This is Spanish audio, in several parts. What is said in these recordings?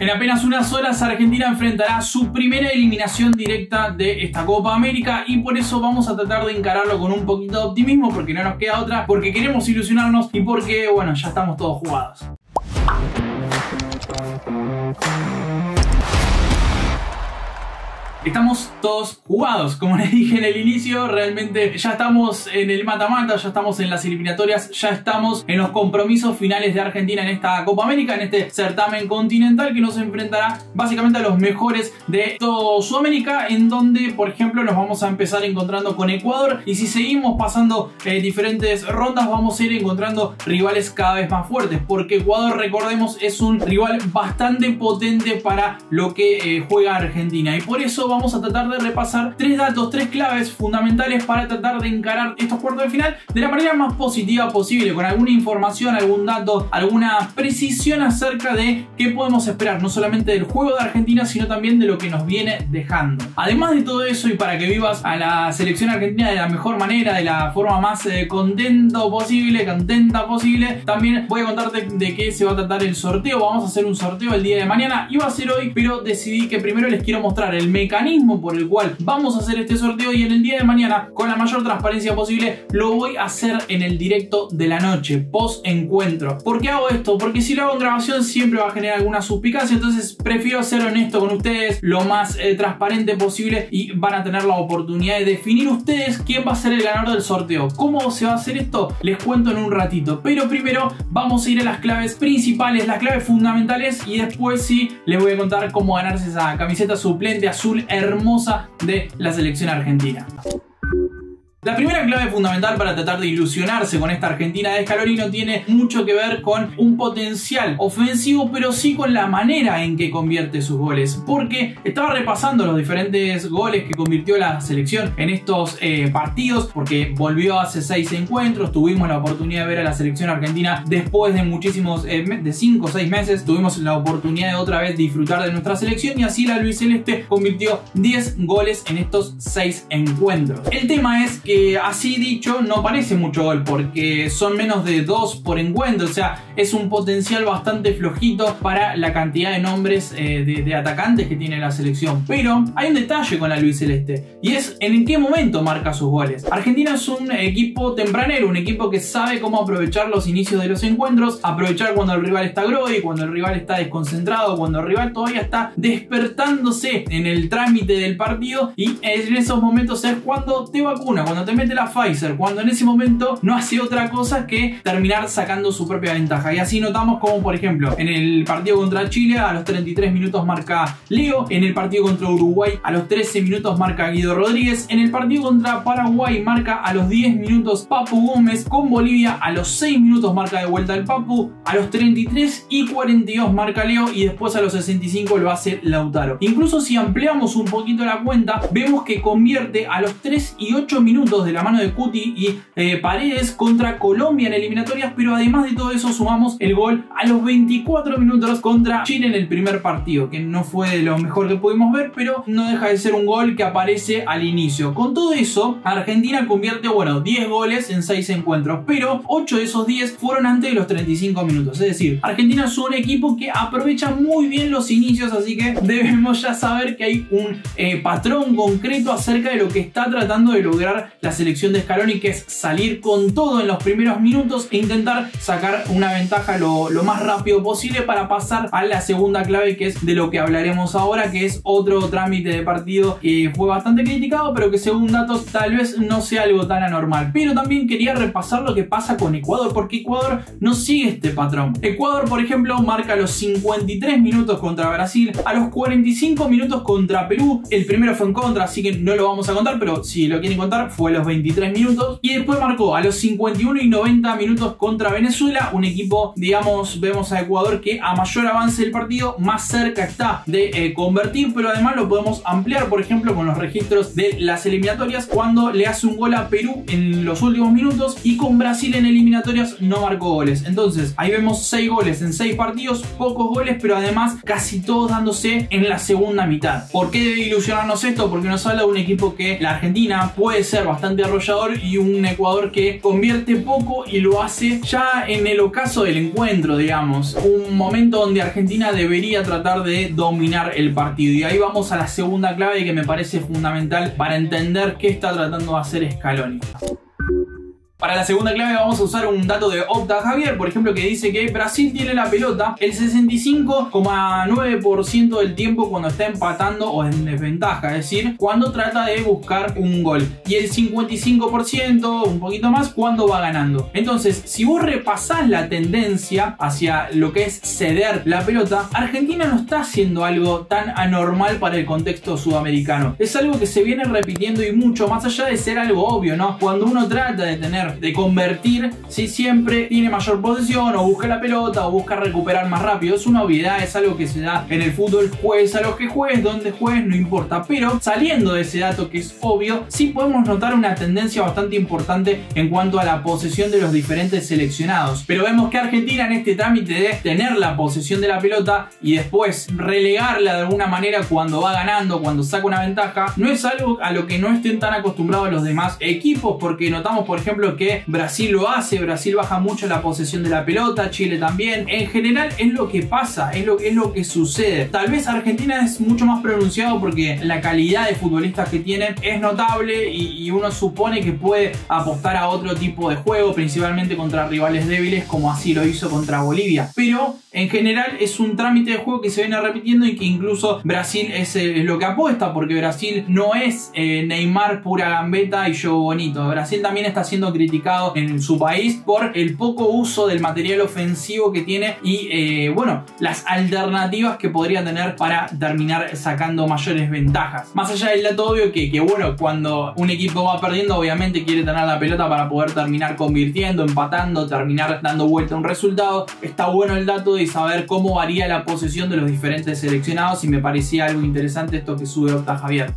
En apenas unas horas Argentina enfrentará su primera eliminación directa de esta Copa América y por eso vamos a tratar de encararlo con un poquito de optimismo, porque no nos queda otra, porque queremos ilusionarnos y porque, bueno, ya estamos todos jugados. Estamos todos jugados, como les dije en el inicio, realmente ya estamos en el mata-mata, ya estamos en las eliminatorias, ya estamos en los compromisos finales de Argentina en esta Copa América, en este certamen continental que nos enfrentará básicamente a los mejores de todo Sudamérica, en donde, por ejemplo, nos vamos a empezar encontrando con Ecuador y si seguimos pasando diferentes rondas vamos a ir encontrando rivales cada vez más fuertes, porque Ecuador, recordemos, es un rival bastante potente para lo que juega Argentina y por eso vamos a tratar de repasar tres datos, tres claves fundamentales para tratar de encarar estos cuartos de final de la manera más positiva posible, con alguna información, algún dato, alguna precisión acerca de qué podemos esperar, no solamente del juego de Argentina, sino también de lo que nos viene dejando. Además de todo eso, y para que vivas a la selección argentina de la mejor manera, de la forma más contenta posible, también voy a contarte de qué se va a tratar el sorteo. Vamos a hacer un sorteo el día de mañana, iba a ser hoy, pero decidí que primero les quiero mostrar el mecanismo por el cual vamos a hacer este sorteo y en el día de mañana, con la mayor transparencia posible, lo voy a hacer en el directo de la noche, post encuentro. ¿Por qué hago esto? Porque si lo hago en grabación siempre va a generar alguna suspicacia, entonces prefiero ser honesto con ustedes, lo más transparente posible, y van a tener la oportunidad de definir ustedes quién va a ser el ganador del sorteo. ¿Cómo se va a hacer esto? Les cuento en un ratito, pero primero vamos a ir a las claves principales, las claves fundamentales, y después sí les voy a contar cómo ganarse esa camiseta suplente azul hermosa de la selección argentina. La primera clave fundamental para tratar de ilusionarse con esta Argentina de Scaloni no tiene mucho que ver con un potencial ofensivo, pero sí con la manera en que convierte sus goles, porque estaba repasando los diferentes goles que convirtió la selección en estos partidos, porque volvió hace 6 encuentros, tuvimos la oportunidad de ver a la selección argentina después de muchísimos, de 5 o 6 meses, tuvimos la oportunidad de otra vez disfrutar de nuestra selección y así la albiceleste convirtió 10 goles en estos 6 encuentros. El tema es que así dicho no parece mucho gol, porque son menos de 2 por encuentro, o sea, es un potencial bastante flojito para la cantidad de nombres de atacantes que tiene la selección. Pero hay un detalle con la albiceleste y es en qué momento marca sus goles. Argentina es un equipo tempranero, un equipo que sabe cómo aprovechar los inicios de los encuentros, aprovechar cuando el rival está groggy, cuando el rival está desconcentrado, cuando el rival todavía está despertándose en el trámite del partido, y en esos momentos es cuando te vacuna, cuando te mete la Pfizer, cuando en ese momento no hace otra cosa que terminar sacando su propia ventaja. Y así notamos como, por ejemplo, en el partido contra Chile a los 33 minutos marca Leo, en el partido contra Uruguay a los 13 minutos marca Guido Rodríguez, en el partido contra Paraguay marca a los 10 minutos Papu Gómez, con Bolivia a los 6 minutos marca de vuelta el Papu, a los 33 y 42 marca Leo y después a los 65 lo hace Lautaro. Incluso si ampliamos un poquito la cuenta, vemos que convierte a los 3 y 8 minutos de la mano de Cuti y Paredes contra Colombia en eliminatorias, pero además de todo eso sumamos el gol a los 24 minutos contra Chile en el primer partido, que no fue de lo mejor que pudimos ver, pero no deja de ser un gol que aparece al inicio. Con todo eso, Argentina convierte, bueno, 10 goles en 6 encuentros, pero 8 de esos 10 fueron antes de los 35 minutos, es decir, Argentina es un equipo que aprovecha muy bien los inicios, así que debemos ya saber que hay un patrón concreto acerca de lo que está tratando de lograr la selección de Scaloni, que es salir con todo en los primeros minutos e intentar sacar una ventaja lo más rápido posible para pasar a la segunda clave, que es de lo que hablaremos ahora, que es otro trámite de partido que fue bastante criticado, pero que según datos tal vez no sea algo tan anormal. Pero también quería repasar lo que pasa con Ecuador, porque Ecuador no sigue este patrón. Ecuador, por ejemplo, marca a los 53 minutos contra Brasil, a los 45 minutos contra Perú, el primero fue en contra, así que no lo vamos a contar, pero si lo quieren contar fue a los 23 minutos, y después marcó a los 51 y 90 minutos contra Venezuela, un equipo, digamos, vemos a Ecuador que a mayor avance del partido más cerca está de convertir, pero además lo podemos ampliar, por ejemplo, con los registros de las eliminatorias, cuando le hace un gol a Perú en los últimos minutos y con Brasil en eliminatorias no marcó goles. Entonces ahí vemos 6 goles en 6 partidos, pocos goles, pero además casi todos dándose en la segunda mitad. ¿Por qué debe ilusionarnos esto? Porque nos habla de un equipo que la Argentina puede ser bastante bastante arrollador y un Ecuador que convierte poco y lo hace ya en el ocaso del encuentro, digamos. Un momento donde Argentina debería tratar de dominar el partido. Y ahí vamos a la segunda clave que me parece fundamental para entender qué está tratando de hacer Scaloni. Para la segunda clave vamos a usar un dato de Opta Javier, por ejemplo, que dice que Brasil tiene la pelota el 65,9% del tiempo cuando está empatando o en desventaja, es decir, cuando trata de buscar un gol, y el 55%, un poquito más, cuando va ganando. Entonces, si vos repasás la tendencia hacia lo que es ceder la pelota, Argentina no está haciendo algo tan anormal para el contexto sudamericano. Es algo que se viene repitiendo y mucho, más allá de ser algo obvio, ¿no? Cuando uno trata de convertir, si siempre tiene mayor posesión o busca la pelota o busca recuperar más rápido, es una obviedad, es algo que se da en el fútbol, juegues a lo que juegues, donde juegues, no importa. Pero saliendo de ese dato que es obvio, sí podemos notar una tendencia bastante importante en cuanto a la posesión de los diferentes seleccionados. Pero vemos que Argentina, en este trámite de tener la posesión de la pelota y después relegarla de alguna manera cuando va ganando, cuando saca una ventaja, no es algo a lo que no estén tan acostumbrados los demás equipos, porque notamos, por ejemplo, que Brasil lo hace, Brasil baja mucho la posesión de la pelota, Chile también. En general es lo que pasa, es lo que sucede. Tal vez Argentina es mucho más pronunciado porque la calidad de futbolistas que tiene es notable y uno supone que puede apostar a otro tipo de juego, principalmente contra rivales débiles, como así lo hizo contra Bolivia. Pero en general es un trámite de juego que se viene repitiendo y que incluso Brasil es lo que apuesta, porque Brasil no es Neymar pura gambeta y yo bonito. Brasil también está siendo criticado en su país por el poco uso del material ofensivo que tiene y bueno, las alternativas que podría tener para terminar sacando mayores ventajas. Más allá del dato obvio que bueno, cuando un equipo va perdiendo, obviamente quiere tener la pelota para poder terminar convirtiendo, empatando, terminar dando vuelta a un resultado. Está bueno el dato de saber cómo varía la posesión de los diferentes seleccionados y me parecía algo interesante esto que sube Opta Javier.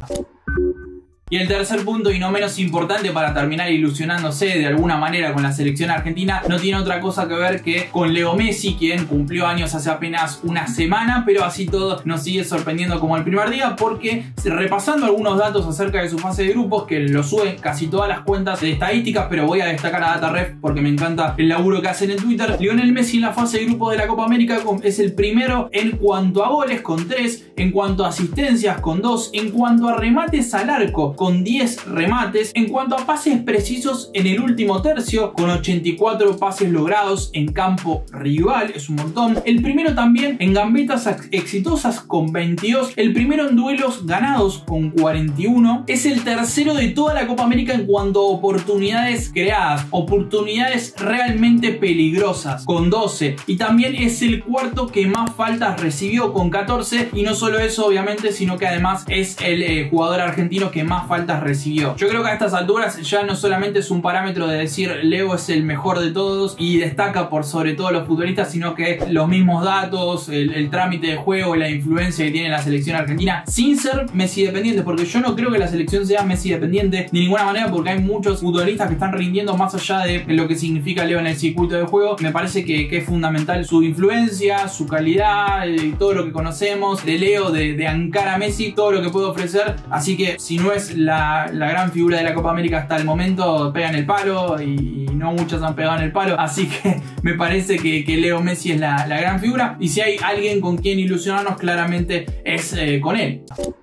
Y el tercer punto, y no menos importante para terminar ilusionándose de alguna manera con la selección argentina, no tiene otra cosa que ver que con Leo Messi, quien cumplió años hace apenas una semana, pero así todo nos sigue sorprendiendo como el primer día, porque repasando algunos datos acerca de su fase de grupos, que lo suben casi todas las cuentas de estadísticas, pero voy a destacar a DataRef porque me encanta el laburo que hacen en Twitter. Lionel Messi en la fase de grupos de la Copa América es el primero en cuanto a goles con 3, en cuanto a asistencias con 2, en cuanto a remates al arco con 10 remates, en cuanto a pases precisos en el último tercio con 84 pases logrados en campo rival, es un montón. El primero también en gambetas exitosas con 22, el primero en duelos ganados con 41, es el tercero de toda la Copa América en cuanto a oportunidades creadas, oportunidades realmente peligrosas con 12, y también es el cuarto que más faltas recibió con 14, y no solo eso obviamente, sino que además es el jugador argentino que más faltas recibió. Yo creo que a estas alturas ya no solamente es un parámetro de decir Leo es el mejor de todos y destaca por sobre todo los futbolistas, sino que los mismos datos, el trámite de juego, la influencia que tiene la selección argentina, sin ser Messi dependiente, porque yo no creo que la selección sea Messi dependiente de ninguna manera, porque hay muchos futbolistas que están rindiendo más allá de lo que significa Leo en el circuito de juego. Me parece que es fundamental su influencia, su calidad, todo lo que conocemos de Leo, de Ankara a Messi, todo lo que puede ofrecer. Así que si no es la gran figura de la Copa América hasta el momento, pegan el palo, y no muchos han pegado en el palo, así que me parece que Leo Messi es la gran figura, y si hay alguien con quien ilusionarnos claramente es con él.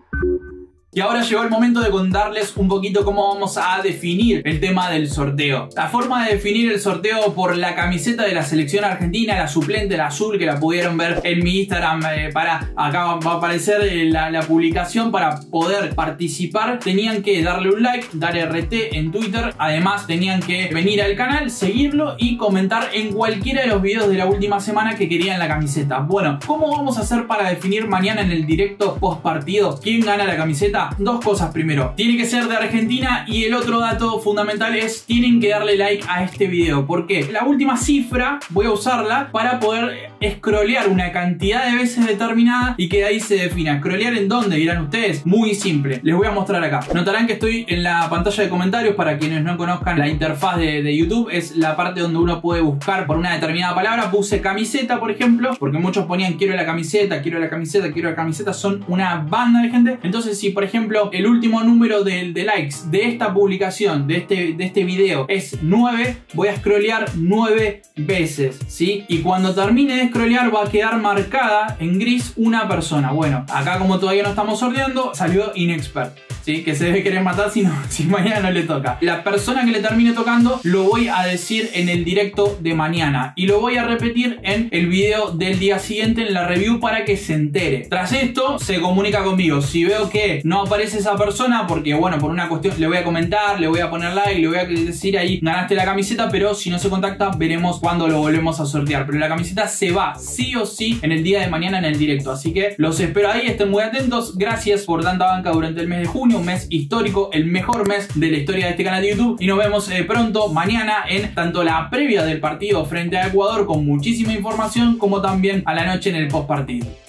Y ahora llegó el momento de contarles un poquito cómo vamos a definir el tema del sorteo. La forma de definir el sorteo por la camiseta de la selección argentina, la suplente, la azul, que la pudieron ver en mi Instagram, acá va a aparecer la publicación. Para poder participar tenían que darle un like, dar RT en Twitter, además tenían que venir al canal, seguirlo y comentar en cualquiera de los videos de la última semana que querían la camiseta. Bueno, ¿cómo vamos a hacer para definir mañana en el directo post partido quién gana la camiseta? Dos cosas. Primero, tiene que ser de Argentina, y el otro dato fundamental es tienen que darle like a este video, porque la última cifra voy a usarla para poder scrollear una cantidad de veces determinada y que de ahí se defina. ¿Scrollear en dónde? Dirán ustedes. Muy simple, les voy a mostrar acá. Notarán que estoy en la pantalla de comentarios. Para quienes no conozcan la interfaz de YouTube, es la parte donde uno puede buscar por una determinada palabra. Puse camiseta, por ejemplo, porque muchos ponían quiero la camiseta, quiero la camiseta, quiero la camiseta. Son una banda de gente. Entonces, si por ejemplo ejemplo, el último número de likes de esta publicación, de este video es 9, voy a scrollear 9 veces, ¿sí? Y cuando termine de scrollear va a quedar marcada en gris una persona. Bueno, acá como todavía no estamos sorteando, salió inexpert, ¿sí? Que se debe querer matar si mañana no le toca. La persona que le termine tocando lo voy a decir en el directo de mañana y lo voy a repetir en el video del día siguiente en la review para que se entere. Tras esto se comunica conmigo. Si veo que no aparece esa persona, porque bueno, por una cuestión le voy a comentar, le voy a poner like, le voy a decir ahí ganaste la camiseta, pero si no se contacta veremos cuándo lo volvemos a sortear. Pero la camiseta se va sí o sí en el día de mañana en el directo, así que los espero ahí, estén muy atentos. Gracias por tanta banca durante el mes de junio, un mes histórico, el mejor mes de la historia de este canal de YouTube, y nos vemos pronto mañana en tanto la previa del partido frente a Ecuador con muchísima información como también a la noche en el post partido.